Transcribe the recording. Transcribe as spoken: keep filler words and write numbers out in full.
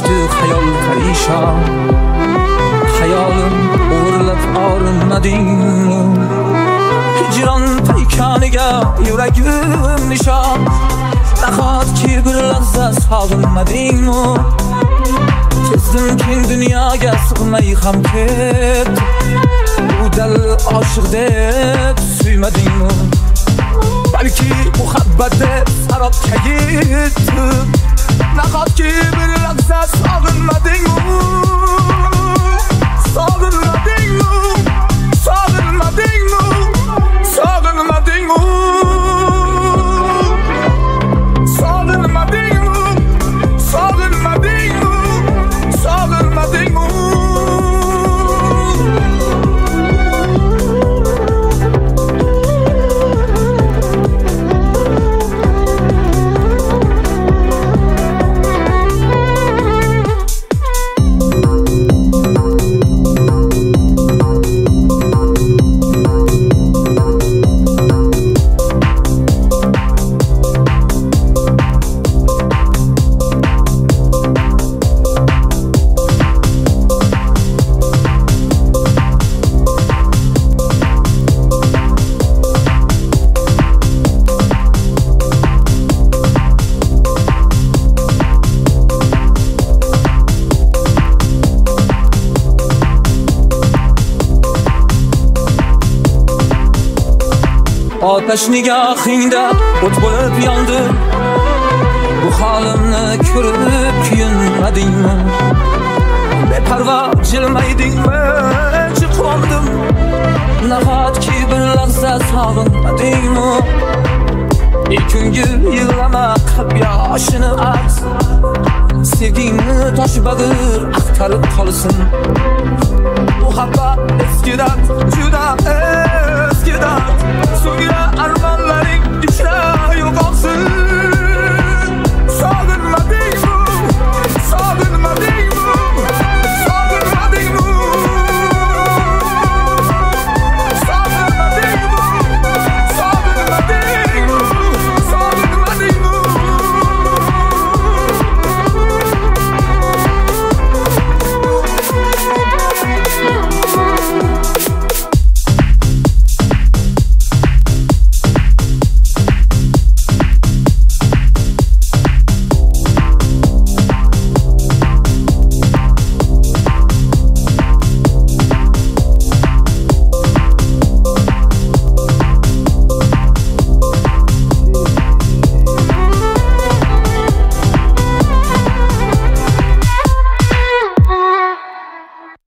etdi hayal perişan. Hayalim uğurlab ağrınmadingmi? Hicran paykaniga yuragim nishon. Nahotki bir lahza sog'inmadingmi? Kezdim keng dunyoga sig'may ham ketdim. Bu dal oshiq deb suymadingmi? Balki muhabbate sarobga yetdim. Nahotki bir lahza sog'inmadingmi? Sog'inmadingmi? Sog'inmadingmi? Sog'inmadingmi? Sog'inmadingmi? Sog'inmadingmi? Sog'inmadingmi? Ateş nigahingda o't bo'lib yondim. Bu holimni ko'rib kuyunmadingmi? Beparvo jilmaydingmi? Chiqondim. Nahotki bir lahza sog'inmadingmi? Ikungil yig'lama qalb yoshini arz. Sevgingni tosh bag'ir axtarib qolsin. Muhabbat eskidan juda